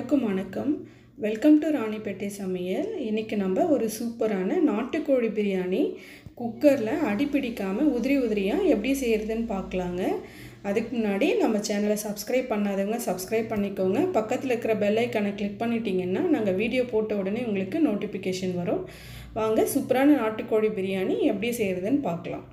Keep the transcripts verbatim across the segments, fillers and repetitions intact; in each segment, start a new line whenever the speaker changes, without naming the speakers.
எல்லாருக்கும் வணக்கம். Welcome to Ranipet சமையல். இன்றைக்கி நம்ம ஒரு சூப்பரான நாட்டுக்கோழி பிரியாணி குக்கரில் அடிப்பிடிக்காமல் உதிரி உதிரியாக எப்படி செய்கிறதுன்னு பார்க்கலாங்க. அதுக்கு முன்னாடி நம்ம சேனலை சப்ஸ்கிரைப் பண்ணாதவங்க சப்ஸ்கிரைப் பண்ணிக்கோங்க. பக்கத்தில் இருக்கிற பெல் ஐக்கானை கிளிக் பண்ணிட்டீங்கன்னா நாங்கள் வீடியோ போட்ட உடனே உங்களுக்கு நோட்டிஃபிகேஷன் வரும். வாங்க சூப்பரான நாட்டுக்கோழி பிரியாணி எப்படி செய்கிறதுன்னு பார்க்கலாம்.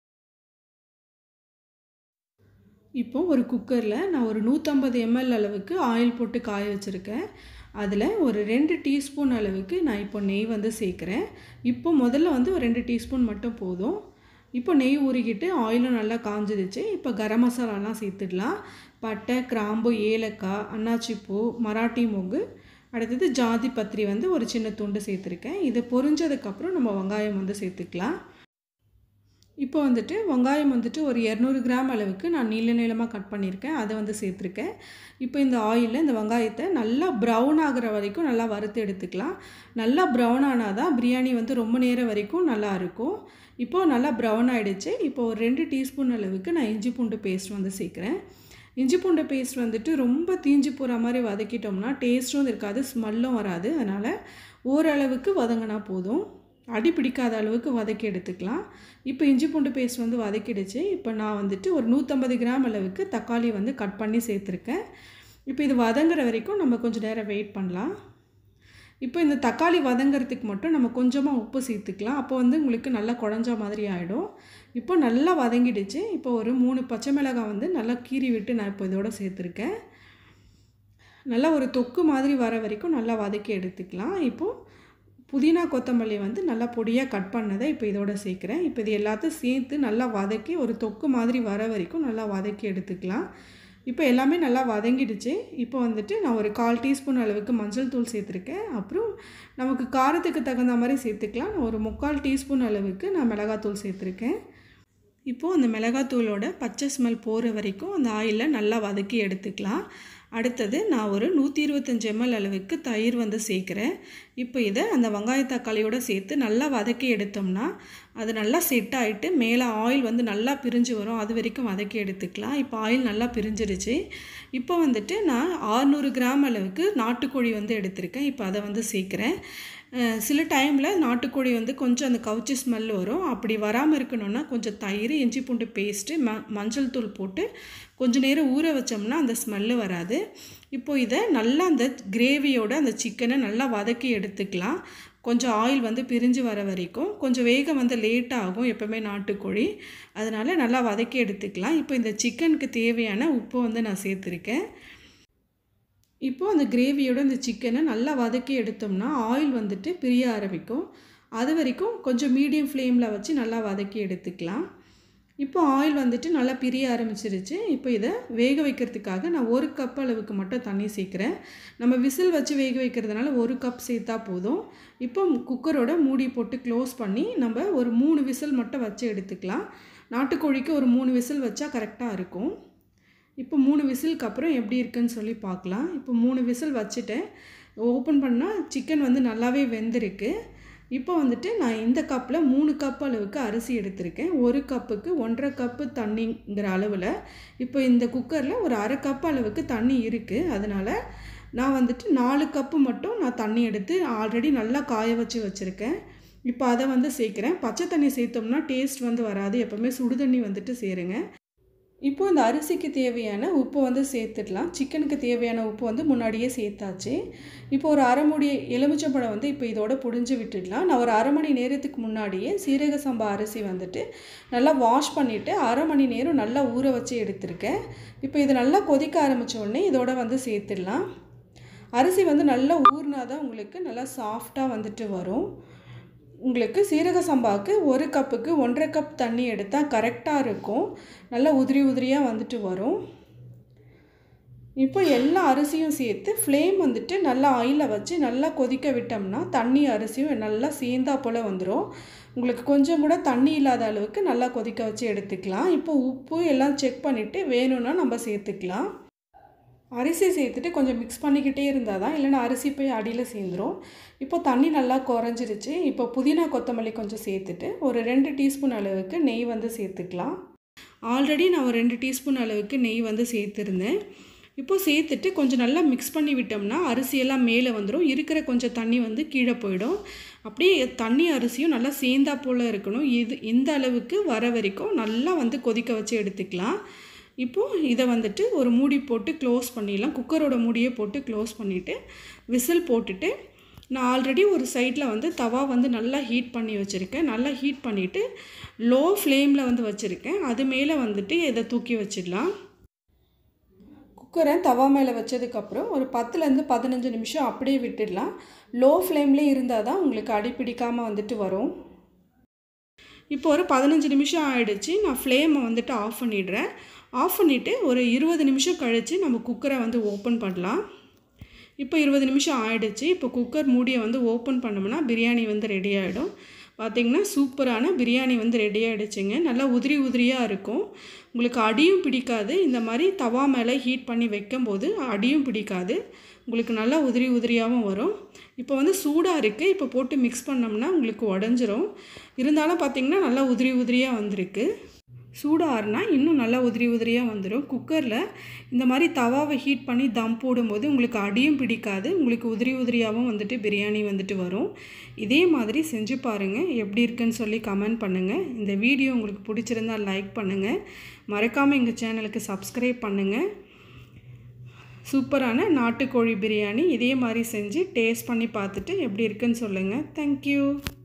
இப்போ ஒரு குக்கரில் நான் ஒரு நூற்றம்பது எம்எல் அளவுக்கு ஆயில் போட்டு காய வச்சுருக்கேன். அதில் ஒரு ரெண்டு டீஸ்பூன் அளவுக்கு நான் இப்போ நெய் வந்து சேர்க்குறேன். இப்போ முதல்ல வந்து ஒரு ரெண்டு டீஸ்பூன் மட்டும் போதும். இப்போ நெய் உருகிட்டு ஆயிலும் நல்லா காஞ்சிடுச்சு. இப்போ கரம் மசாலாலாம் சேர்த்துடலாம். பட்டை, கிராம்பு, ஏலக்காய், அன்னாச்சிப்பூ, மராட்டி மொகு, அடுத்தது ஜாதி பத்திரி வந்து ஒரு சின்ன துண்டு சேர்த்துருக்கேன். இது பொரிஞ்சதுக்கப்புறம் நம்ம வெங்காயம் வந்து சேர்த்துக்கலாம். இப்போ வந்துட்டு வெங்காயம் வந்துட்டு ஒரு இரநூறு கிராம் அளவுக்கு நான் நீள நீளமாக கட் பண்ணியிருக்கேன். அதை வந்து சேர்த்துருக்கேன். இப்போ இந்த ஆயிலில் இந்த வெங்காயத்தை நல்லா ப்ரௌன் ஆகிற வரைக்கும் நல்லா வறுத்து எடுத்துக்கலாம். நல்லா ப்ரௌன் ஆனால் தான் பிரியாணி வந்து ரொம்ப நேரம் வரைக்கும் நல்லா இருக்கும். இப்போது நல்லா ப்ரௌன் ஆகிடுச்சு. இப்போ ஒரு ரெண்டு டீஸ்பூன் அளவுக்கு நான் இஞ்சி பூண்டு பேஸ்ட் வந்து சேர்க்குறேன். இஞ்சி பூண்டு பேஸ்ட் வந்துட்டு ரொம்ப தீஞ்சு போகிற மாதிரி வதக்கிட்டோம்னா டேஸ்ட்டும் இருக்காது, ஸ்மெல்லும் வராது. அதனால் ஓரளவுக்கு வதங்கினா போதும். அடி பிடிக்காத அளவுக்கு வதக்கி எடுத்துக்கலாம். இப்போ இஞ்சி பூண்டு பேஸ்ட் வந்து வதக்கிடுச்சு. இப்போ நான் வந்துட்டு ஒரு நூற்றம்பது கிராம் அளவுக்கு தக்காளி வந்து கட் பண்ணி சேர்த்துருக்கேன். இப்போ இது வதங்குற வரைக்கும் நம்ம கொஞ்சம் நேரம் வெயிட் பண்ணலாம். இப்போ இந்த தக்காளி வதங்கிறதுக்கு மட்டும் நம்ம கொஞ்சமாக உப்பு சேர்த்துக்கலாம். அப்போ வந்து உங்களுக்கு நல்லா குழஞ்ச மாதிரி ஆகிடும். இப்போ நல்லா வதங்கிடுச்சு. இப்போ ஒரு மூணு பச்சை மிளகாய் வந்து நல்லா கீறி விட்டு நான் இப்போ இதோட சேர்த்துருக்கேன். நல்லா ஒரு தொக்கு மாதிரி வர வரைக்கும் நல்லா வதக்கி எடுத்துக்கலாம். இப்போது புதினா கொத்தமல்லி வந்து நல்லா பொடியாக கட் பண்ணதை இப்போ இதோட சேர்க்குறேன். இப்போ இது எல்லாத்தையும் சேர்த்து நல்லா வதக்கி ஒரு தொக்கு மாதிரி வர வரைக்கும் நல்லா வதக்கி எடுத்துக்கலாம். இப்போ எல்லாமே நல்லா வதங்கிடுச்சு. இப்போ வந்துட்டு நான் ஒரு கால் டீஸ்பூன் அளவுக்கு மஞ்சள் தூள் சேர்த்துருக்கேன். அப்புறம் நமக்கு காரத்துக்கு தகுந்த மாதிரி சேர்த்துக்கலாம். நான் ஒரு முக்கால் டீஸ்பூன் அளவுக்கு நான் மிளகாத்தூள் சேர்த்துருக்கேன். இப்போது அந்த மிளகாத்தூளோட பச்சை ஸ்மெல் போகிற வரைக்கும் அந்த ஆயிலில் நல்லா வதக்கி எடுத்துக்கலாம். அடுத்தது நான் ஒரு நூற்றி இருபத்தஞ்சி எம்எல் அளவுக்கு தயிர் வந்து சேர்க்குறேன். இப்போ இதை அந்த வெங்காய தக்காளியோடு சேர்த்து நல்லா வதக்கி எடுத்தோம்னா அது நல்லா செட் ஆகிட்டு மேலே ஆயில் வந்து நல்லா பிரிஞ்சு வரும். அது வரைக்கும் வதக்கி எடுத்துக்கலாம். இப்போ ஆயில் நல்லா பிரிஞ்சிருச்சு. இப்போ வந்துட்டு நான் அறுநூறு கிராம் அளவுக்கு நாட்டுக்கோழி வந்து எடுத்திருக்கேன். இப்போ அதை வந்து சேர்க்குறேன். சில டைமில் நாட்டுக்கோழி வந்து கொஞ்சம் அந்த கவுச்சி ஸ்மெல் வரும். அப்படி வராமல் இருக்கணும்னா கொஞ்சம் தயிர், இஞ்சி பூண்டு பேஸ்ட்டு, ம மஞ்சள் தூள் போட்டு கொஞ்சம் நேரம் ஊற வச்சோம்னா அந்த ஸ்மெல்லு வராது. இப்போது இதை நல்லா அந்த கிரேவியோட அந்த சிக்கனை நல்லா வதக்கி எடுத்துக்கலாம். கொஞ்சம் ஆயில் வந்து பிரிஞ்சு வர வரைக்கும். கொஞ்சம் வேகம் வந்து லேட்டாக ஆகும் எப்போவுமே நாட்டுக்கோழி. அதனால் நல்லா வதக்கி எடுத்துக்கலாம். இப்போ இந்த சிக்கனுக்கு தேவையான உப்பு வந்து நான் சேர்த்துருக்கேன். இப்போது அந்த கிரேவியோட இந்த சிக்கனை நல்லா வதக்கி எடுத்தோம்னா ஆயில் வந்துட்டு பிரிய ஆரம்பிக்கும். அது வரைக்கும் கொஞ்சம் மீடியம் ஃப்ளேமில் வச்சு நல்லா வதக்கி எடுத்துக்கலாம். இப்போ ஆயில் வந்துட்டு நல்லா பிரிய ஆரம்பிச்சிருச்சு. இப்போ இதை வேக வைக்கிறதுக்காக நான் ஒரு கப் அளவுக்கு மட்டும் தண்ணி சேர்க்குறேன். நம்ம விசில் வச்சு வேக வைக்கிறதுனால ஒரு கப் சேர்த்தா போதும். இப்போ குக்கரோட மூடி போட்டு க்ளோஸ் பண்ணி நம்ம ஒரு மூணு விசில் மட்டும் வச்சு எடுத்துக்கலாம். நாட்டுக்கோழிக்கு ஒரு மூணு விசில் வச்சா கரெக்டாக இருக்கும். இப்போ மூணு விசிலுக்கு அப்புறம் எப்படி இருக்குன்னு சொல்லி பார்க்கலாம். இப்போ மூணு விசில் வச்சுட்டேன். ஓப்பன் பண்ணால் சிக்கன் வந்து நல்லாவே வெந்திருக்கு. இப்போ வந்துட்டு நான் இந்த கப்பில் மூணு கப் அளவுக்கு அரிசி எடுத்திருக்கேன். ஒரு கப்புக்கு ஒன்றரை கப்பு தண்ணிங்கிற அளவில் இப்போ இந்த குக்கரில் ஒரு அரை கப் அளவுக்கு தண்ணி இருக்குது. அதனால் நான் வந்துட்டு நாலு கப்பு மட்டும் நான் தண்ணி எடுத்து ஆல்ரெடி நல்லா காய வச்சு வச்சுருக்கேன். இப்போ அதை வந்து சேர்க்குறேன். பச்சை தண்ணி சேர்த்தோம்னா டேஸ்ட் வந்து வராது. எப்போவுமே சுடு தண்ணி வந்துட்டு சேருங்க. இப்போது இந்த அரிசிக்கு தேவையான உப்பு வந்து சேர்த்துடலாம். சிக்கனுக்கு தேவையான உப்பு வந்து முன்னாடியே சேர்த்தாச்சு. இப்போ ஒரு அரை மூடி எலுமிச்சம்பழம் வந்து இப்போ இதோட புழிஞ்சு விட்டுடலாம். நான் ஒரு அரை மணி நேரத்துக்கு முன்னாடியே சீரக சம்பா அரிசி வந்துட்டு நல்லா வாஷ் பண்ணிவிட்டு அரை மணி நேரம் நல்லா ஊற வச்சு எடுத்திருக்கேன். இப்போ இது நல்லா கொதிக்க ஆரம்பித்த உடனே இதோட வந்து சேர்த்துடலாம். அரிசி வந்து நல்லா ஊறினா தான் உங்களுக்கு நல்லா சாஃப்டாக வந்துட்டு வரும். உங்களுக்கு சீரக சம்பாவுக்கு ஒரு கப்புக்கு ஒன்றரை கப் தண்ணி எடுத்தால் கரெக்டாக இருக்கும். நல்லா உதிரி உதிரியாக வந்துட்டு வரும். இப்போ எல்லா அரிசியும் சேர்த்து ஃப்ளேம் வந்துட்டு நல்லா ஆயிலில் வச்சு நல்லா கொதிக்க விட்டோம்னா தண்ணி அரிசியும் நல்லா சேர்ந்தா போல் வந்துடும். உங்களுக்கு கொஞ்சம் கூட தண்ணி இல்லாத அளவுக்கு நல்லா கொதிக்க வச்சு எடுத்துக்கலாம். இப்போ உப்பு எல்லாம் செக் பண்ணிவிட்டு வேணும்னா நம்ம சேர்த்துக்கலாம். அரிசி சேர்த்துட்டு கொஞ்சம் மிக்ஸ் பண்ணிக்கிட்டே இருந்தால் தான், இல்லைன்னா அரிசி போய் அடியில் சேர்ந்துடும். இப்போ தண்ணி நல்லா குறைஞ்சிருச்சு. இப்போ புதினா கொத்தமல்லி கொஞ்சம் சேர்த்துட்டு ஒரு ரெண்டு டீஸ்பூன் அளவுக்கு நெய் வந்து சேர்த்துக்கலாம். ஆல்ரெடி நான் ஒரு ரெண்டு டீஸ்பூன் அளவுக்கு நெய் வந்து சேர்த்துருந்தேன். இப்போ சேர்த்துட்டு கொஞ்சம் நல்லா மிக்ஸ் பண்ணி விட்டோம்னா அரிசியெல்லாம் மேலே வந்துடும், இருக்கிற கொஞ்சம் தண்ணி வந்து கீழே போயிடும். அப்படியே தண்ணி அரிசியும் நல்லா சேர்ந்தா போல் இருக்கணும். இது இந்த அளவுக்கு வர வரைக்கும் நல்லா வந்து கொதிக்க வச்சு எடுத்துக்கலாம். இப்போது இதை வந்துட்டு ஒரு மூடி போட்டு க்ளோஸ் பண்ணிடலாம். குக்கரோட மூடியை போட்டு க்ளோஸ் பண்ணிவிட்டு விசில் போட்டுட்டு நான் ஆல்ரெடி ஒரு சைடில் வந்து தவா வந்து நல்லா ஹீட் பண்ணி வச்சுருக்கேன். நல்லா ஹீட் பண்ணிவிட்டு லோ ஃப்ளேமில் வந்து வச்சுருக்கேன். அது மேலே வந்துட்டு இதை தூக்கி வச்சிடலாம். குக்கரை தவா மேலே வச்சதுக்கப்புறம் ஒரு பத்துலேருந்து பதினஞ்சு நிமிஷம் அப்படியே விட்டுடலாம். லோ ஃப்ளேம்லேயே இருந்தால் தான் உங்களுக்கு அடிப்பிடிக்காமல் வந்துட்டு வரும். இப்போ ஒரு பதினஞ்சு நிமிஷம் ஆகிடுச்சு. நான் ஃப்ளேமை வந்துட்டு ஆஃப் பண்ணிடுறேன். ஆஃப் பண்ணிவிட்டு ஒரு இருபது நிமிஷம் கழித்து நம்ம குக்கரை வந்து ஓப்பன் பண்ணலாம். இப்போ இருபது நிமிஷம் ஆகிடுச்சு. இப்போ குக்கர் மூடியை வந்து ஓப்பன் பண்ணோம்னா பிரியாணி வந்து ரெடி ஆகிடும். பார்த்திங்கன்னா சூப்பரான பிரியாணி வந்து ரெடி ஆகிடுச்சுங்க. நல்லா உதிரி உதிரியாக இருக்கும். உங்களுக்கு அடியும் பிடிக்காது. இந்த மாதிரி தவா மேலே ஹீட் பண்ணி வைக்கும்போது அடியும் பிடிக்காது. உங்களுக்கு நல்லா உதிரி உதிரியாகவும் வரும். இப்போ வந்து சூடாக இருக்குது. இப்போ போட்டு மிக்ஸ் பண்ணோம்னா உங்களுக்கு உடஞ்சிரும். இருந்தாலும் பார்த்திங்கன்னா நல்லா உதிரி உதிரியாக வந்திருக்கு. சூடாறுனா இன்னும் நல்லா உதிரி உதிரியாக வந்துடும். குக்கரில் இந்த மாதிரி தவாவை ஹீட் பண்ணி தம் போடும்போது உங்களுக்கு அடியும் பிடிக்காது. உங்களுக்கு உதிரி உதிரியாகவும் வந்துட்டு பிரியாணி வந்துட்டு வரும். இதே மாதிரி செஞ்சு பாருங்கள். எப்படி இருக்குன்னு சொல்லி கமெண்ட் பண்ணுங்கள். இந்த வீடியோ உங்களுக்கு பிடிச்சிருந்தால் லைக் பண்ணுங்கள். மறக்காமல் எங்கள் சேனலுக்கு சப்ஸ்கிரைப் பண்ணுங்கள். சூப்பரான நாட்டுக்கோழி பிரியாணி இதே மாதிரி செஞ்சு டேஸ்ட் பண்ணி பார்த்துட்டு எப்படி இருக்குன்னு சொல்லுங்கள். தேங்க்யூ.